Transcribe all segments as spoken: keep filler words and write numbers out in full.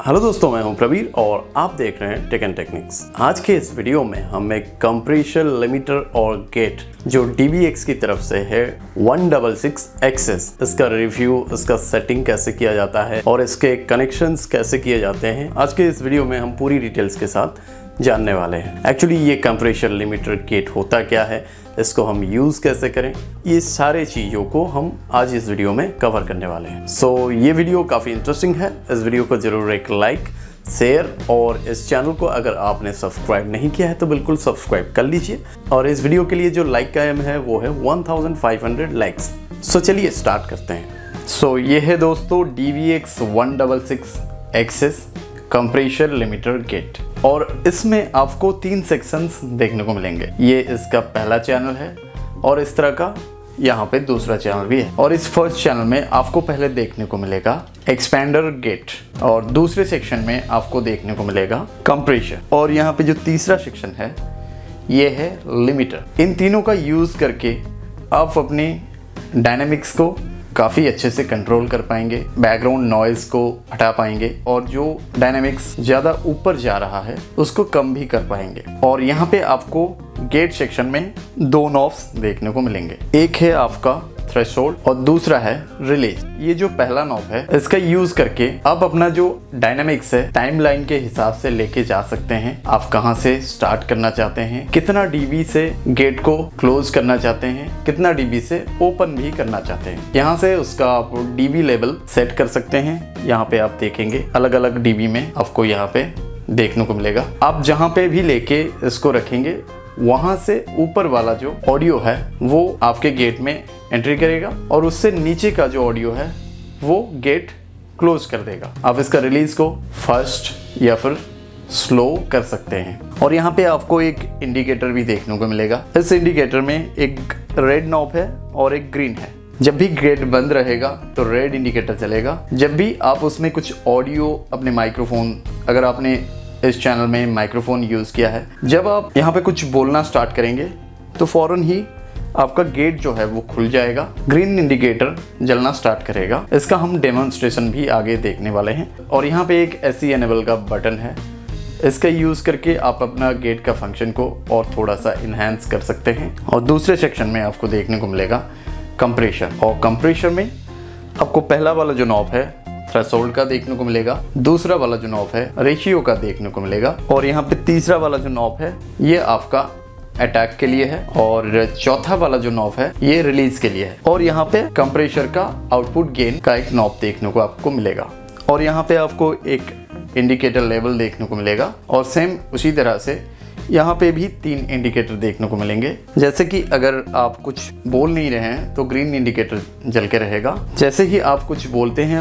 Hello दोस्तों, मैं हूं प्रवीर और आप देख रहे हैं टेक एंड टेक्निक्स। आज के इस वीडियो में हम एक कंप्रेशर लिमिटर और गेट जो डी बी एक्स की तरफ से है one six six X S, इसका रिव्यू, इसका सेटिंग कैसे किया जाता है और इसके कनेक्शंस कैसे किए जाते हैं, आज के इस वीडियो में हम पूरी डिटेल्स के साथ जानने वाले हैं। एक्चुअली ये कंप्रेशर लिमिटर गेट होता क्या है, इसको हम यूज़ कैसे करें, ये सारे चीज़ों को हम आज इस वीडियो में कवर करने वाले हैं। सो so, ये वीडियो काफ़ी इंटरेस्टिंग है। इस वीडियो को ज़रूर एक लाइक, शेयर और इस चैनल को अगर आपने सब्सक्राइब नहीं किया है तो बिल्कुल सब्सक्राइब कर लीजिए। और इस वीडियो के लिए जो लाइक का एम है वो है one thousand five hundred likes. So चलिए स्टार्ट करते हैं। सो so, ये है दोस्तों D B X one six six X S compressor limiter gate और इसमें आपको तीन सेक्शंस देखने को मिलेंगे। ये इसका पहला चैनल है और इस तरह का यहाँ पे दूसरा चैनल भी है। और इस फर्स्ट चैनल में आपको पहले देखने को मिलेगा एक्सपेंडर गेट और दूसरे सेक्शन में आपको देखने को मिलेगा कंप्रेशर और यहाँ पे जो तीसरा सेक्शन है ये है लिमिटर। इन तीनों का यूज़ करके आप अपनी डायनेमिक्स को काफ़ी अच्छे से कंट्रोल कर पाएंगे, बैकग्राउंड नॉइज को हटा पाएंगे और जो डायनेमिक्स ज़्यादा ऊपर जा रहा है उसको कम भी कर पाएंगे। और यहाँ पे आपको गेट सेक्शन में दो नॉब्स देखने को मिलेंगे, एक है आपका थ्रेशोल्ड और दूसरा है रिलीज। ये जो पहला नॉब है इसका यूज करके आप अपना जो डायनामिक्स है टाइमलाइन के हिसाब से लेके जा सकते हैं। आप कहां से स्टार्ट करना चाहते हैं, कितना डीबी से गेट को क्लोज करना चाहते हैं, कितना डीबी से ओपन भी करना चाहते हैं। यहाँ से उसका आप डीबी लेवल सेट कर सकते हैं। यहाँ पे आप देखेंगे अलग अलग डीबी में आपको यहाँ पे देखने को मिलेगा। आप जहाँ पे भी लेके इसको रखेंगे वहां से ऊपर वाला जो ऑडियो है वो आपके गेट में एंट्री करेगा और उससे नीचे का जो ऑडियो है वो गेट क्लोज कर देगा। आप इसका रिलीज को फास्ट या फिर स्लो कर सकते हैं। और यहाँ पे आपको एक इंडिकेटर भी देखने को मिलेगा। इस इंडिकेटर में एक रेड नॉब है और एक ग्रीन है। जब भी गेट बंद रहेगा तो रेड इंडिकेटर चलेगा। जब भी आप उसमें कुछ ऑडियो अपने माइक्रोफोन, अगर आपने इस चैनल में माइक्रोफोन यूज़ किया है, जब आप यहाँ पे कुछ बोलना स्टार्ट करेंगे तो फौरन ही आपका गेट जो है वो खुल जाएगा, ग्रीन इंडिकेटर जलना स्टार्ट करेगा। इसका हम डेमोन्स्ट्रेशन भी आगे देखने वाले हैं। और यहाँ पे एक एस ई एनेबल का बटन है, इसका यूज़ करके आप अपना गेट का फंक्शन को और थोड़ा सा इन्हेंस कर सकते हैं। और दूसरे सेक्शन में आपको देखने को मिलेगा कंप्रेशर और कंप्रेशर में आपको पहला वाला जो नॉब है थ्रेशोल्ड का देखने को मिलेगा, दूसरा वाला जो नॉब है रेशियो का देखने को मिलेगा और यहाँ पे तीसरा वाला जो नॉब है ये आपका अटैक के लिए है और चौथा वाला जो नॉब है ये रिलीज के लिए है। और यहाँ पे कंप्रेशर का आउटपुट गेन का एक नॉब देखने को आपको मिलेगा और यहाँ पे आपको एक इंडिकेटर लेवल देखने को मिलेगा और सेम उसी तरह से यहाँ पे भी तीन इंडिकेटर देखने को मिलेंगे। जैसे कि अगर आप कुछ बोल नहीं रहे हैं तो ग्रीन इंडिकेटर जल के रहेगा। जैसे ही आप कुछ बोलते हैं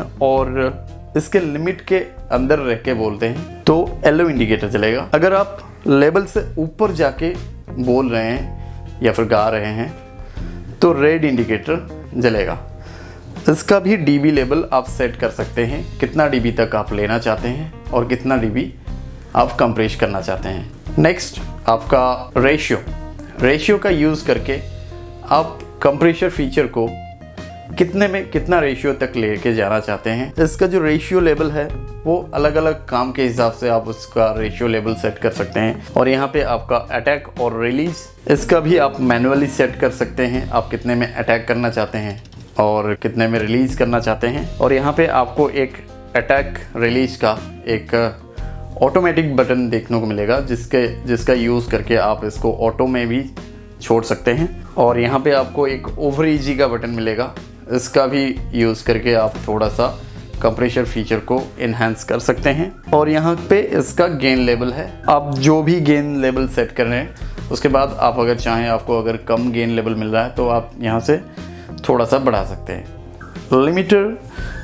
और इसके लिमिट के अंदर रह के बोलते हैं तो येलो इंडिकेटर चलेगा। अगर आप लेवल से ऊपर जाके बोल रहे हैं या फिर गा रहे हैं तो रेड इंडिकेटर जलेगा। इसका भी डीबी लेवल आप सेट कर सकते हैं, कितना डीबी तक आप लेना चाहते हैं और कितना डीबी आप कंप्रेस करना चाहते हैं। नेक्स्ट आपका रेशियो रेशियो का यूज़ करके आप कंप्रेशर फीचर को कितने में कितना रेशियो तक लेके जाना चाहते हैं। इसका जो रेशियो लेवल है वो अलग अलग काम के हिसाब से आप उसका रेशियो लेवल सेट कर सकते हैं। और यहाँ पे आपका अटैक और रिलीज, इसका भी आप मैनुअली सेट कर सकते हैं। आप कितने में अटैक करना चाहते हैं और कितने में रिलीज करना चाहते हैं। और यहाँ पे आपको एक अटैक रिलीज का एक ऑटोमेटिक बटन देखने को मिलेगा जिसके जिसका यूज़ करके आप इसको ऑटो में भी छोड़ सकते हैं। और यहाँ पे आपको एक ओवर इजी का बटन मिलेगा, इसका भी यूज़ करके आप थोड़ा सा कंप्रेशर फीचर को इन्हेंस कर सकते हैं। और यहाँ पे इसका गेन लेवल है, आप जो भी गेन लेवल सेट कर रहे हैं उसके बाद आप अगर चाहें, आपको अगर कम गेन लेवल मिल रहा है तो आप यहाँ से थोड़ा सा बढ़ा सकते हैं। लिमिटर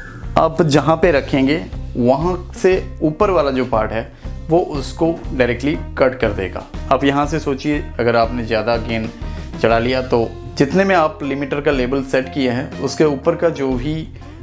आप जहाँ पे रखेंगे वहाँ से ऊपर वाला जो पार्ट है वो उसको डायरेक्टली कट कर देगा। आप यहाँ से सोचिए, अगर आपने ज़्यादा गेन चढ़ा लिया तो जितने में आप लिमिटर का लेवल सेट किए हैं उसके ऊपर का जो भी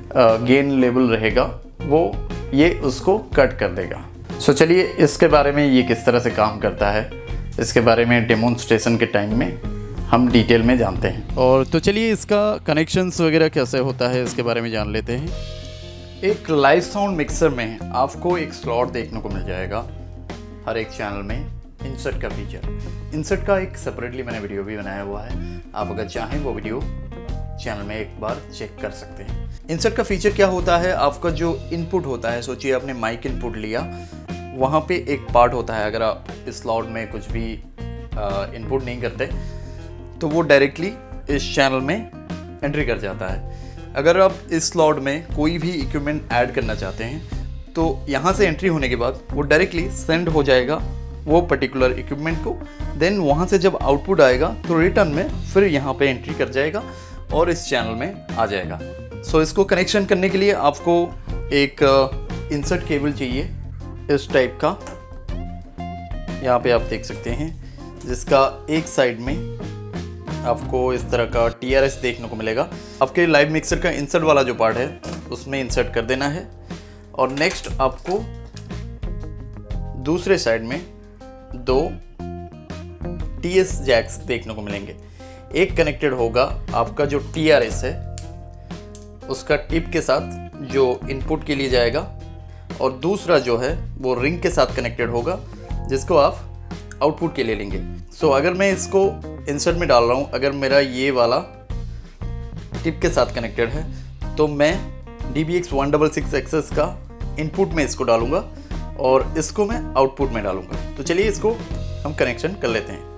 गेन लेवल रहेगा वो ये उसको कट कर देगा। सो चलिए इसके बारे में ये किस तरह से काम करता है इसके बारे में डेमोन्स्ट्रेशन के टाइम में हम डिटेल में जानते हैं। और तो चलिए इसका कनेक्शंस वगैरह कैसे होता है इसके बारे में जान लेते हैं। एक लाइव साउंड मिक्सर में आपको एक स्लॉट देखने को मिल जाएगा हर एक चैनल में इंसर्ट का फीचर। इंसर्ट का एक सेपरेटली मैंने वीडियो भी बनाया हुआ है, आप अगर चाहें वो वीडियो चैनल में एक बार चेक कर सकते हैं। इंसर्ट का फीचर क्या होता है, आपका जो इनपुट होता है, सोचिए आपने माइक इनपुट लिया, वहाँ पे एक पार्ट होता है, अगर आप इस स्लॉट में कुछ भी इनपुट नहीं करते तो वो डायरेक्टली इस चैनल में एंट्री कर जाता है। अगर आप इस स्लॉट में कोई भी इक्विपमेंट ऐड करना चाहते हैं तो यहाँ से एंट्री होने के बाद वो डायरेक्टली सेंड हो जाएगा वो पर्टिकुलर इक्विपमेंट को। देन वहाँ से जब आउटपुट आएगा तो रिटर्न में फिर यहाँ पे एंट्री कर जाएगा और इस चैनल में आ जाएगा। सो so, इसको कनेक्शन करने के लिए आपको एक इंसर्ट केबल चाहिए इस टाइप का, यहाँ पे आप देख सकते हैं, जिसका एक साइड में आपको इस तरह का टी आर एस देखने को मिलेगा। आपके लाइव मिक्सर का इंसर्ट वाला जो पार्ट है उसमें इंसर्ट कर देना है और नेक्स्ट आपको दूसरे साइड में दो टी एस जैक्स देखने को मिलेंगे। एक कनेक्टेड होगा आपका जो टी आर एस है उसका टिप के साथ जो इनपुट के लिए जाएगा और दूसरा जो है वो रिंग के साथ कनेक्टेड होगा जिसको आप आउटपुट के लिए लेंगे। सो so, अगर मैं इसको इंसर्ट में डाल रहा हूँ, अगर मेरा ये वाला टिप के साथ कनेक्टेड है तो मैं D B X one six six X S का इनपुट में इसको डालूंगा और इसको मैं आउटपुट में डालूंगा। तो चलिए इसको हम कनेक्शन कर लेते हैं।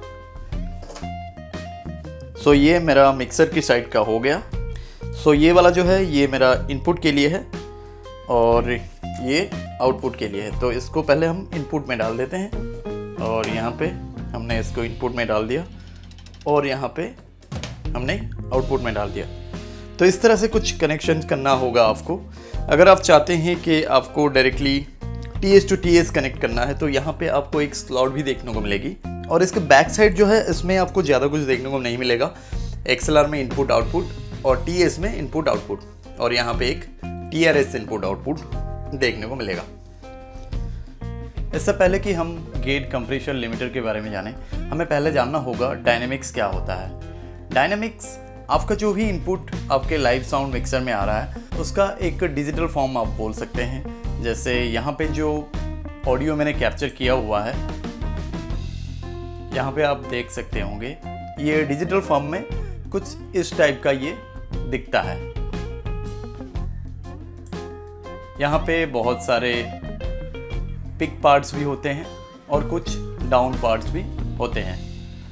सो so, ये मेरा मिक्सर की साइड का हो गया। सो so, ये वाला जो है ये मेरा इनपुट के लिए है और ये आउटपुट के लिए है। तो इसको पहले हम इनपुट में डाल देते हैं और यहाँ पे हमने इसको इनपुट में डाल दिया और यहाँ पे हमने आउटपुट में डाल दिया। तो इस तरह से कुछ कनेक्शन करना होगा आपको। अगर आप चाहते हैं कि आपको directly T S two T S connect करना है तो यहाँ पे आपको एक स्लॉट भी देखने को मिलेगी और इसके बैक साइड जो है इसमें आपको ज़्यादा कुछ देखने को नहीं मिलेगा। एक्स एल आर में इनपुट आउटपुट और टी एस में इनपुट आउटपुट और यहाँ पे एक T R S input output देखने को मिलेगा। इससे पहले कि हम गेट कंप्रेशर लिमिटर के बारे में जानें, हमें पहले जानना होगा डायनेमिक्स क्या होता है। डायनेमिक्स आपका जो भी इनपुट आपके लाइव साउंड मिक्सर में आ रहा है उसका एक डिजिटल फॉर्म आप बोल सकते हैं। जैसे यहाँ पे जो ऑडियो मैंने कैप्चर किया हुआ है, यहाँ पे आप देख सकते होंगे, ये डिजिटल फॉर्म में कुछ इस टाइप का ये दिखता है। यहाँ पे बहुत सारे पिक पार्ट्स भी होते हैं और कुछ डाउन पार्ट्स भी होते हैं।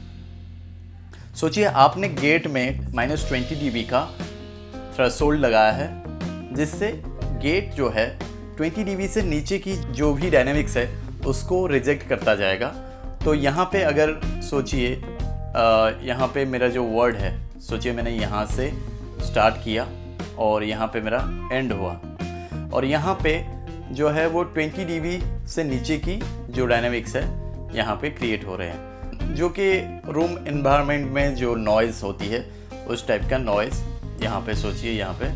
सोचिए आपने गेट में माइनस ट्वेंटी डी बी का थ्रेशोल्ड लगाया है जिससे गेट जो है ट्वेंटी डी बी से नीचे की जो भी डायनेमिक्स है उसको रिजेक्ट करता जाएगा। तो यहाँ पे अगर सोचिए यहाँ पे मेरा जो वर्ड है, सोचिए मैंने यहाँ से स्टार्ट किया और यहाँ पे मेरा एंड हुआ और यहाँ पे जो है वो ट्वेंटी डी बी से नीचे की जो डायनेमिक्स है यहाँ पे क्रिएट हो रहे हैं, जो कि रूम एनवायरनमेंट में जो नॉइज़ होती है उस टाइप का नॉइज़ यहाँ पे सोचिए, यहाँ पे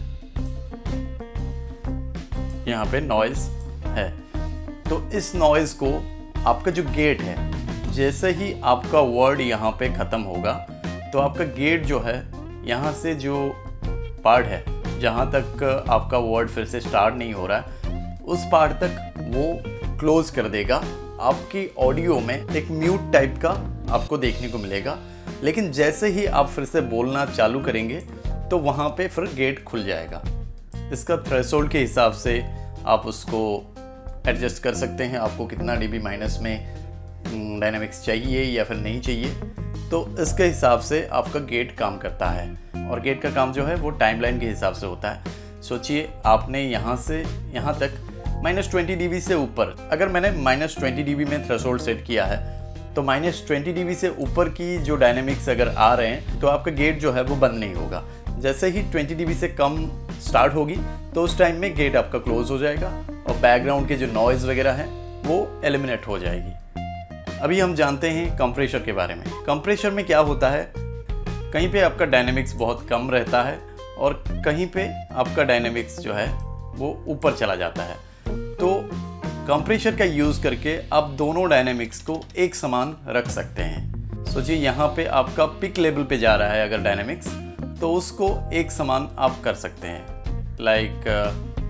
यहाँ पे नॉइज़ है। तो इस नॉइज़ को आपका जो गेट है, जैसे ही आपका वर्ड यहाँ पे ख़त्म होगा तो आपका गेट जो है यहाँ से जो पार्ट है जहाँ तक आपका वर्ड फिर से स्टार्ट नहीं हो रहा है उस पार्ट तक वो क्लोज कर देगा। आपकी ऑडियो में एक म्यूट टाइप का आपको देखने को मिलेगा, लेकिन जैसे ही आप फिर से बोलना चालू करेंगे तो वहाँ पे फिर गेट खुल जाएगा। इसका थ्रेशोल्ड के हिसाब से आप उसको एडजस्ट कर सकते हैं, आपको कितना डीबी माइनस में डायनेमिक्स चाहिए या फिर नहीं चाहिए, तो इसके हिसाब से आपका गेट काम करता है। और गेट का काम जो है वो टाइमलाइन के हिसाब से होता है। सोचिए आपने यहाँ से यहाँ तक माइनस ट्वेंटी डी बी से ऊपर, अगर मैंने माइनस ट्वेंटी डी बी में थ्रेशोल्ड सेट किया है तो माइनस ट्वेंटी डी बी से ऊपर की जो डायनेमिक्स अगर आ रहे हैं तो आपका गेट जो है वो बंद नहीं होगा। जैसे ही ट्वेंटी डी बी से कम स्टार्ट होगी तो उस टाइम में गेट आपका क्लोज हो जाएगा और बैकग्राउंड के जो नॉइज़ वगैरह है वो एलिमिनेट हो जाएगी। अभी हम जानते हैं कंप्रेशर के बारे में। कंप्रेशर में क्या होता है, कहीं पे आपका डायनेमिक्स बहुत कम रहता है और कहीं पे आपका डायनेमिक्स जो है वो ऊपर चला जाता है। तो कंप्रेशर का यूज़ करके आप दोनों डायनेमिक्स को एक समान रख सकते हैं। सोचिए यहाँ पे आपका पिक लेवल पे जा रहा है अगर डायनेमिक्स, तो उसको एक समान आप कर सकते हैं। लाइक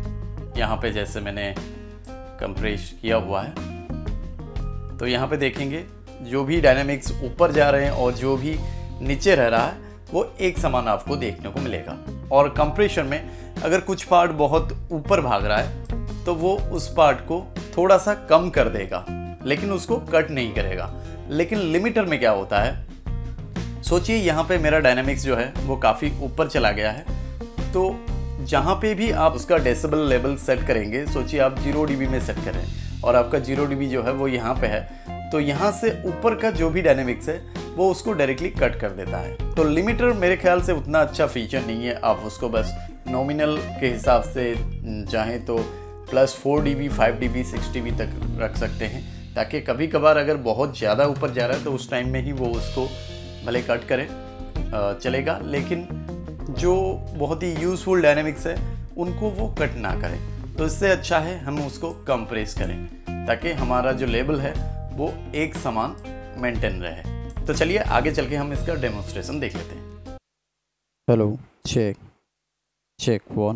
यहाँ पे जैसे मैंने कंप्रेस किया हुआ है, तो यहाँ पे देखेंगे जो भी डायनामिक्स ऊपर जा रहे हैं और जो भी नीचे रह रहा है वो एक समान आपको देखने को मिलेगा। और कंप्रेशन में अगर कुछ पार्ट बहुत ऊपर भाग रहा है तो वो उस पार्ट को थोड़ा सा कम कर देगा, लेकिन उसको कट नहीं करेगा। लेकिन लिमिटर में क्या होता है, सोचिए यहाँ पे मेरा डायनामिक्स जो है वो काफ़ी ऊपर चला गया है, तो जहाँ पे भी आप उसका डेसिबल लेवल सेट करेंगे, सोचिए आप जीरो डीबी में सेट करें और आपका जीरो डीबी जो है वो यहाँ पे है, तो यहाँ से ऊपर का जो भी डायनेमिक्स है वो उसको डायरेक्टली कट कर देता है। तो लिमिटर मेरे ख्याल से उतना अच्छा फीचर नहीं है, आप उसको बस नॉमिनल के हिसाब से चाहें तो plus four D B five D B six D B तक रख सकते हैं, ताकि कभी कभार अगर बहुत ज़्यादा ऊपर जा रहा है तो उस टाइम में ही वो उसको भले कट करे चलेगा, लेकिन जो बहुत ही यूज़फुल डायनेमिक्स है उनको वो कट ना करें। तो इससे अच्छा है हम उसको कंप्रेस करें ताकि हमारा जो लेवल है वो एक समान मेंटेन रहे। तो चलिए आगे चल के हम इसका डेमोन्स्ट्रेशन देख लेते हैं। Hello, check check one,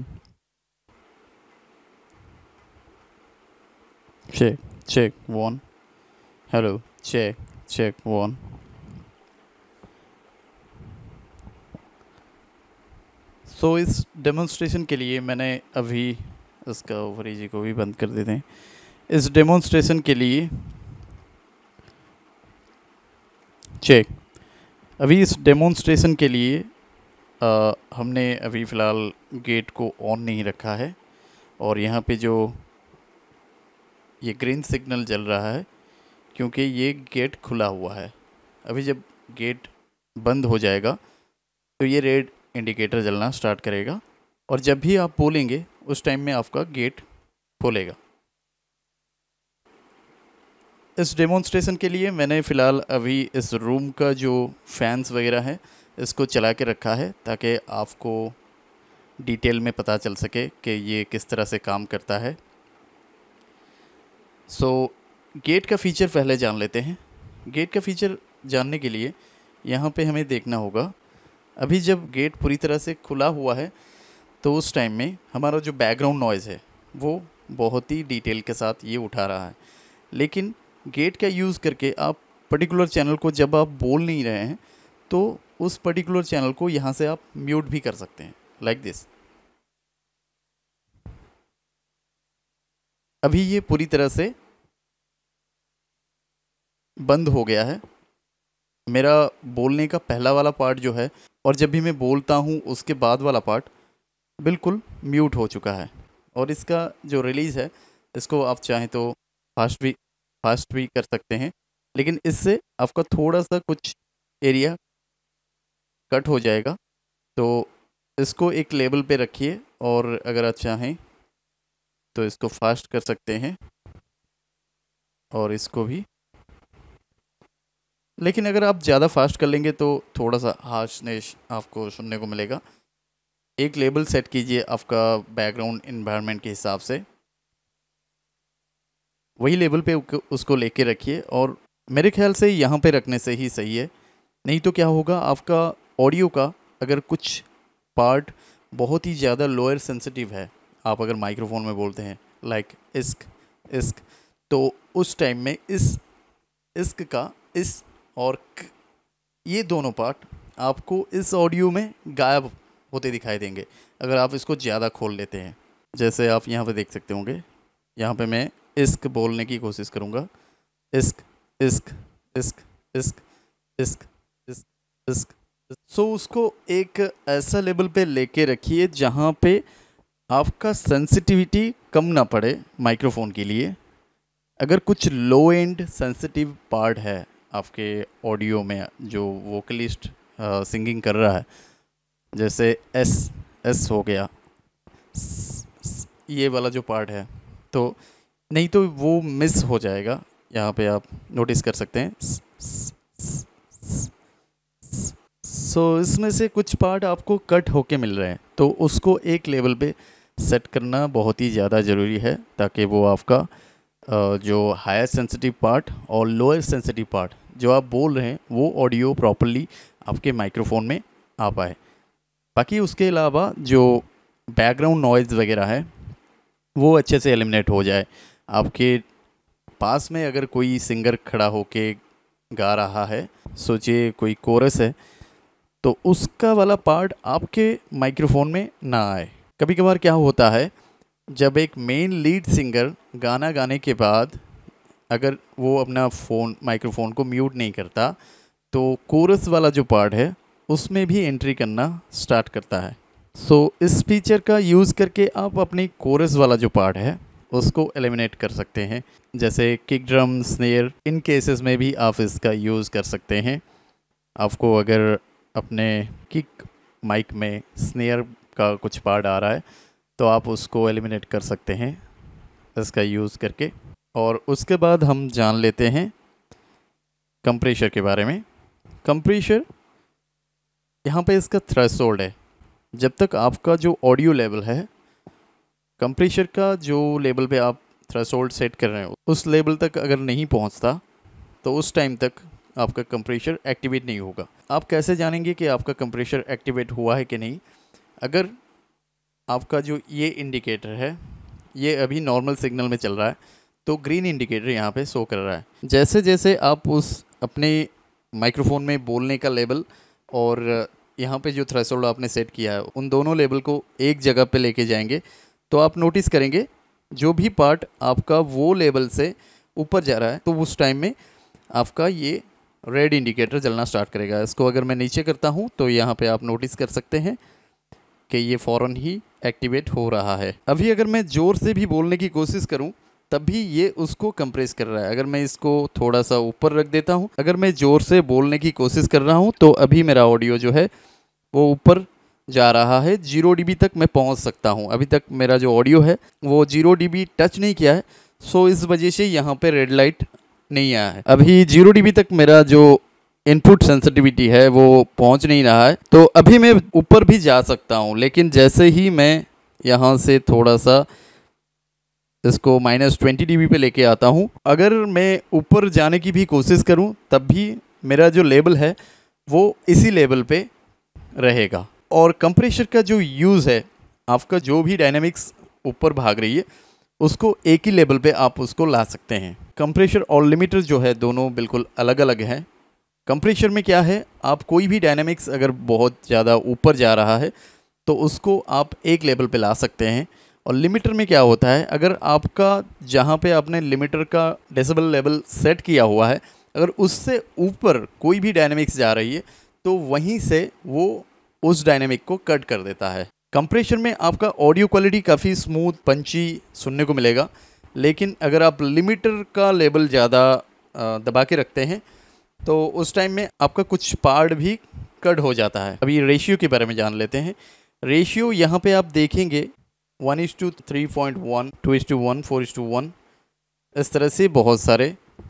check check one, hello check check one. So इस डेमोन्स्ट्रेशन के लिए मैंने अभी इसका ओवरेजी को भी बंद कर देते हैं। इस डेमोन्स्ट्रेशन के लिए चेक अभी इस डेमोन्स्ट्रेशन के लिए आ, हमने अभी फ़िलहाल गेट को ऑन नहीं रखा है और यहाँ पे जो ये ग्रीन सिग्नल जल रहा है क्योंकि ये गेट खुला हुआ है। अभी जब गेट बंद हो जाएगा तो ये रेड इंडिकेटर जलना स्टार्ट करेगा और जब भी आप बोलेंगे उस टाइम में आपका गेट खोलेगा। इस डेमोन्स्ट्रेशन के लिए मैंने फ़िलहाल अभी इस रूम का जो फैंस वगैरह है इसको चला के रखा है ताकि आपको डिटेल में पता चल सके कि ये किस तरह से काम करता है। सो गेट का फ़ीचर पहले जान लेते हैं। गेट का फ़ीचर जानने के लिए यहाँ पे हमें देखना होगा, अभी जब गेट पूरी तरह से खुला हुआ है तो उस टाइम में हमारा जो बैकग्राउंड नॉइज़ है वो बहुत ही डिटेल के साथ ये उठा रहा है। लेकिन गेट का यूज़ करके आप पर्टिकुलर चैनल को जब आप बोल नहीं रहे हैं तो उस पर्टिकुलर चैनल को यहाँ से आप म्यूट भी कर सकते हैं, लाइक दिस। अभी ये पूरी तरह से बंद हो गया है मेरा बोलने का पहला वाला पार्ट जो है, और जब भी मैं बोलता हूँ उसके बाद वाला पार्ट बिल्कुल म्यूट हो चुका है। और इसका जो रिलीज़ है इसको आप चाहें तो फास्ट भी फास्ट भी कर सकते हैं, लेकिन इससे आपका थोड़ा सा कुछ एरिया कट हो जाएगा। तो इसको एक लेवल पे रखिए और अगर आप चाहें तो इसको फास्ट कर सकते हैं और इसको भी, लेकिन अगर आप ज़्यादा फास्ट कर लेंगे तो थोड़ा सा हार्शनेस आपको सुनने को मिलेगा। एक लेवल सेट कीजिए आपका बैकग्राउंड एनवायरनमेंट के हिसाब से, वही लेवल पे उसको लेके रखिए और मेरे ख्याल से यहाँ पे रखने से ही सही है। नहीं तो क्या होगा, आपका ऑडियो का अगर कुछ पार्ट बहुत ही ज़्यादा लोअर सेंसिटिव है, आप अगर माइक्रोफोन में बोलते हैं लाइक इस्क इस्क, तो उस टाइम में इस इस्क का इस और क, ये दोनों पार्ट आपको इस ऑडियो में गायब होते दिखाई देंगे अगर आप इसको ज़्यादा खोल लेते हैं। जैसे आप यहाँ पे देख सकते होंगे, यहाँ पे मैं इस्क बोलने की कोशिश करूँगा, इस्क इस्क इस्क इस्क इस्क इस्क इस्क। सो उसको एक ऐसा लेवल पे लेके रखिए जहाँ पे आपका सेंसिटिविटी कम ना पड़े माइक्रोफोन के लिए। अगर कुछ लो एंड सेंसिटिव पार्ट है आपके ऑडियो में, जो वोकलिस्ट सिंगिंग कर रहा है, जैसे एस एस हो गया, स, स, ये वाला जो पार्ट है, तो नहीं तो वो मिस हो जाएगा। यहाँ पे आप नोटिस कर सकते हैं। सो so, इसमें से कुछ पार्ट आपको कट होके मिल रहे हैं, तो उसको एक लेवल पे सेट करना बहुत ही ज़्यादा ज़रूरी है ताकि वो आपका जो हायर सेंसिटिव पार्ट और लोअर सेंसिटिव पार्ट जो आप बोल रहे हैं वो ऑडियो प्रॉपर्ली आपके माइक्रोफोन में आ पाए। बाकी उसके अलावा जो बैकग्राउंड नॉइज़ वगैरह है वो अच्छे से एलिमिनेट हो जाए। आपके पास में अगर कोई सिंगर खड़ा होके गा रहा है, सोचिए कोई कोरस है, तो उसका वाला पार्ट आपके माइक्रोफोन में ना आए। कभी कभार क्या होता है, जब एक मेन लीड सिंगर गाना गाने के बाद अगर वो अपना फ़ोन माइक्रोफोन को म्यूट नहीं करता, तो कोरस वाला जो पार्ट है उसमें भी एंट्री करना स्टार्ट करता है। सो so, इस फीचर का यूज़ करके आप अपनी कोरस वाला जो पार्ट है उसको एलिमिनेट कर सकते हैं। जैसे किक ड्रम, स्नेयर, इन केसेस में भी आप इसका यूज़ कर सकते हैं। आपको अगर अपने किक माइक में स्नेयर का कुछ पार्ट आ रहा है तो आप उसको एलिमिनेट कर सकते हैं इसका यूज़ करके। और उसके बाद हम जान लेते हैं कंप्रेशर के बारे में। कंप्रेशर यहाँ पे इसका थ्रेशोल्ड है। जब तक आपका जो ऑडियो लेवल है, कंप्रेशर का जो लेवल पे आप थ्रेशोल्ड सेट कर रहे हो उस लेवल तक अगर नहीं पहुँचता तो उस टाइम तक आपका कंप्रेशर एक्टिवेट नहीं होगा। आप कैसे जानेंगे कि आपका कंप्रेशर एक्टिवेट हुआ है कि नहीं? अगर आपका जो ये इंडिकेटर है ये अभी नॉर्मल सिग्नल में चल रहा है तो ग्रीन इंडिकेटर यहाँ पे शो कर रहा है। जैसे जैसे आप उस अपने माइक्रोफोन में बोलने का लेवल और यहाँ पे जो थ्रेशोल्ड आपने सेट किया है उन दोनों लेवल को एक जगह पे लेके जाएंगे तो आप नोटिस करेंगे जो भी पार्ट आपका वो लेवल से ऊपर जा रहा है तो उस टाइम में आपका ये रेड इंडिकेटर जलना स्टार्ट करेगा। इसको अगर मैं नीचे करता हूँ तो यहाँ पे आप नोटिस कर सकते हैं कि ये फ़ौरन ही एक्टिवेट हो रहा है। अभी अगर मैं ज़ोर से भी बोलने की कोशिश करूँ तब भी ये उसको कंप्रेस कर रहा है। अगर मैं इसको थोड़ा सा ऊपर रख देता हूँ, अगर मैं ज़ोर से बोलने की कोशिश कर रहा हूँ तो अभी मेरा ऑडियो जो है वो ऊपर जा रहा है, जीरो डीबी तक मैं पहुँच सकता हूँ। अभी तक मेरा जो ऑडियो है वो जीरो डीबी टच नहीं किया है, सो इस वजह से यहाँ पे रेड लाइट नहीं आया है। अभी जीरो डीबी तक मेरा जो इनपुट सेंसिटिविटी है वो पहुँच नहीं रहा है, तो अभी मैं ऊपर भी जा सकता हूँ। लेकिन जैसे ही मैं यहाँ से थोड़ा सा इसको माइनस ट्वेंटी डी बी पे लेके आता हूँ, अगर मैं ऊपर जाने की भी कोशिश करूँ तब भी मेरा जो लेवल है वो इसी लेवल पे रहेगा। और कंप्रेशर का जो यूज़ है, आपका जो भी डायनामिक्स ऊपर भाग रही है उसको एक ही लेवल पे आप उसको ला सकते हैं। कंप्रेशर और लिमिटर जो है दोनों बिल्कुल अलग अलग हैं। कंप्रेशर में क्या है, आप कोई भी डायनामिक्स अगर बहुत ज़्यादा ऊपर जा रहा है तो उसको आप एक लेवल पे ला सकते हैं। और लिमिटर में क्या होता है, अगर आपका जहाँ पे आपने लिमिटर का डेसिबल लेवल सेट किया हुआ है अगर उससे ऊपर कोई भी डायनामिक्स जा रही है तो वहीं से वो उस डायनामिक को कट कर देता है। कंप्रेशर में आपका ऑडियो क्वालिटी काफ़ी स्मूथ, पंची सुनने को मिलेगा, लेकिन अगर आप लिमिटर का लेवल ज़्यादा दबा के रखते हैं तो उस टाइम में आपका कुछ पार्ट भी कट हो जाता है। अभी रेशियो के बारे में जान लेते हैं। रेशियो यहाँ पे आप देखेंगे one is to three point one, two is to one, four is to one, इस तरह से बहुत सारे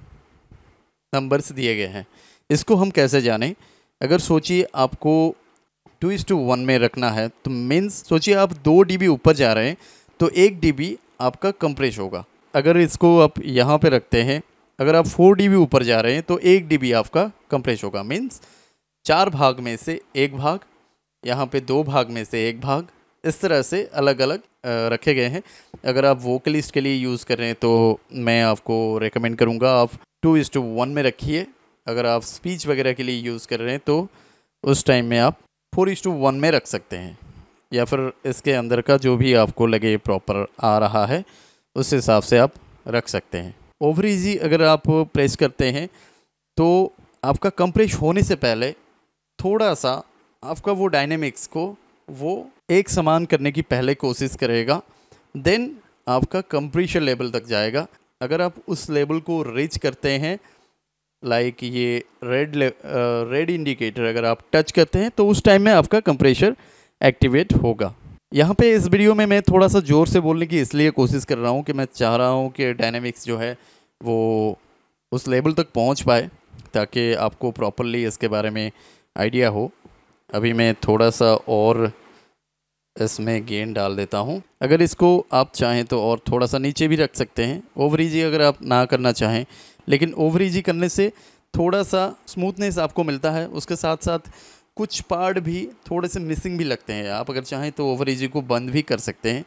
नंबर्स दिए गए हैं। इसको हम कैसे जानें? अगर सोचिए आपको टू इज टू वन में रखना है तो मीन्स सोचिए आप दो डीबी ऊपर जा रहे हैं तो एक डीबी आपका कंप्रेस होगा। अगर इसको आप यहाँ पे रखते हैं, अगर आप फोर डीबी ऊपर जा रहे हैं तो एक डीबी आपका कंप्रेस होगा। मीन्स चार भाग में से एक भाग, यहाँ पे दो भाग में से एक भाग, इस तरह से अलग अलग रखे गए हैं। अगर आप वोकलिस्ट के लिए यूज़ कर रहे हैं तो मैं आपको रेकमेंड करूँगा आप टू इज टू वन में रखिए। अगर आप स्पीच वगैरह के लिए यूज़ कर रहे हैं तो उस टाइम में आप फोर इज टू वन में रख सकते हैं, या फिर इसके अंदर का जो भी आपको लगे प्रॉपर आ रहा है उस हिसाब से आप रख सकते हैं। ओवर ईजी अगर आप प्रेस करते हैं तो आपका कंप्रेस होने से पहले थोड़ा सा आपका वो डायनेमिक्स को वो एक समान करने की पहले कोशिश करेगा, देन आपका कंप्रेशर लेवल तक जाएगा। अगर आप उस लेवल को रीच करते हैं, लाइक ये रेड रेड इंडिकेटर अगर आप टच करते हैं तो उस टाइम में आपका कंप्रेशर एक्टिवेट होगा। यहाँ पे इस वीडियो में मैं थोड़ा सा ज़ोर से बोलने की इसलिए कोशिश कर रहा हूँ कि मैं चाह रहा हूँ कि डायनेमिक्स जो है वो उस लेवल तक पहुँच पाए ताकि आपको प्रॉपरली इसके बारे में आइडिया हो। अभी मैं थोड़ा सा और इसमें गेन डाल देता हूँ। अगर इसको आप चाहें तो और थोड़ा सा नीचे भी रख सकते हैं। ओवर ईजी अगर आप ना करना चाहें, लेकिन ओवर ईजी करने से थोड़ा सा स्मूथनेस आपको मिलता है, उसके साथ साथ कुछ पार्ट भी थोड़े से मिसिंग भी लगते हैं। आप अगर चाहें तो ओवर ईजी को बंद भी कर सकते हैं,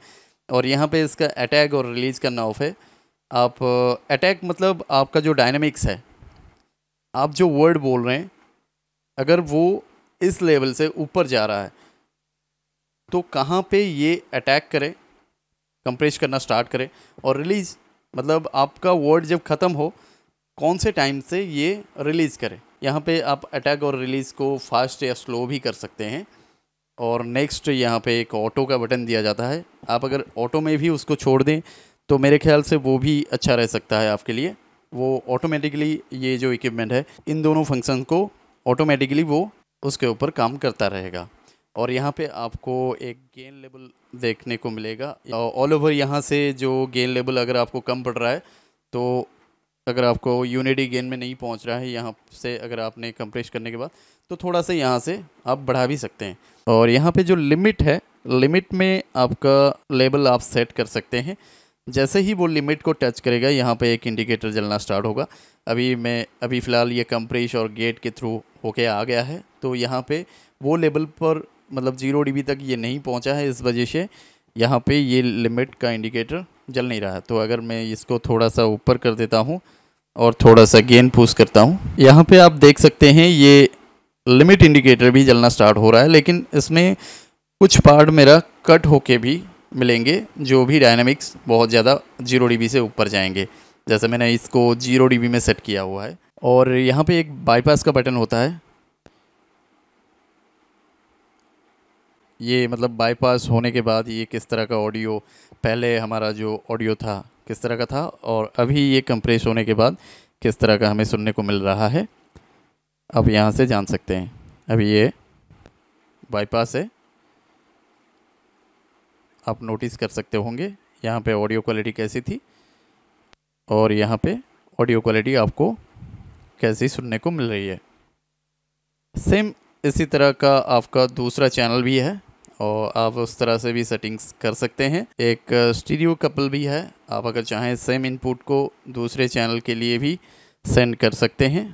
और यहाँ पे इसका अटैक और रिलीज़ का नॉब है। आप अटैक मतलब आपका जो डायनामिक्स है, आप जो वर्ड बोल रहे हैं अगर वो इस लेवल से ऊपर जा रहा है तो कहाँ पे ये अटैक करे, कंप्रेस करना स्टार्ट करे, और रिलीज़ मतलब आपका वर्ड जब ख़त्म हो कौन से टाइम से ये रिलीज़ करे। यहाँ पे आप अटैक और रिलीज़ को फास्ट या स्लो भी कर सकते हैं। और नेक्स्ट यहाँ पे एक ऑटो का बटन दिया जाता है, आप अगर ऑटो में भी उसको छोड़ दें तो मेरे ख्याल से वो भी अच्छा रह सकता है आपके लिए। वो ऑटोमेटिकली ये जो इक्विपमेंट है इन दोनों फंक्शन को ऑटोमेटिकली वो उसके ऊपर काम करता रहेगा। और यहाँ पे आपको एक गेन लेवल देखने को मिलेगा ऑल ओवर। यहाँ से जो गेन लेवल अगर आपको कम पड़ रहा है तो अगर आपको यूनिटी गेन में नहीं पहुँच रहा है, यहाँ से अगर आपने कंप्रेस करने के बाद तो थोड़ा सा यहाँ से आप बढ़ा भी सकते हैं। और यहाँ पे जो लिमिट है, लिमिट में आपका लेवल आप सेट कर सकते हैं। जैसे ही वो लिमिट को टच करेगा यहाँ पे एक इंडिकेटर जलना स्टार्ट होगा। अभी मैं अभी फ़िलहाल ये कंप्रेस और गेट के थ्रू होके आ गया है तो यहाँ पे वो लेवल पर मतलब जीरो डी बी तक ये नहीं पहुँचा है, इस वजह से यहाँ पे ये लिमिट का इंडिकेटर जल नहीं रहा है। तो अगर मैं इसको थोड़ा सा ऊपर कर देता हूँ और थोड़ा सा गेन पुश करता हूँ, यहाँ पे आप देख सकते हैं ये लिमिट इंडिकेटर भी जलना स्टार्ट हो रहा है, लेकिन इसमें कुछ पार्ट मेरा कट होके भी मिलेंगे जो भी डायनामिक्स बहुत ज़्यादा जीरो डी बी से ऊपर जाएंगे। जैसे मैंने इसको जीरो डी बी में सेट किया हुआ है। और यहाँ पे एक बाईपास का बटन होता है, ये मतलब बाईपास होने के बाद ये किस तरह का ऑडियो, पहले हमारा जो ऑडियो था किस तरह का था और अभी ये कंप्रेस होने के बाद किस तरह का हमें सुनने को मिल रहा है, अब यहाँ से जान सकते हैं। अभी ये बाईपास है, आप नोटिस कर सकते होंगे यहाँ पे ऑडियो क्वालिटी कैसी थी और यहाँ पे ऑडियो क्वालिटी आपको कैसी सुनने को मिल रही है। सेम इसी तरह का आपका दूसरा चैनल भी है और आप उस तरह से भी सेटिंग्स कर सकते हैं। एक स्टीरियो कपल भी है, आप अगर चाहें सेम इनपुट को दूसरे चैनल के लिए भी सेंड कर सकते हैं।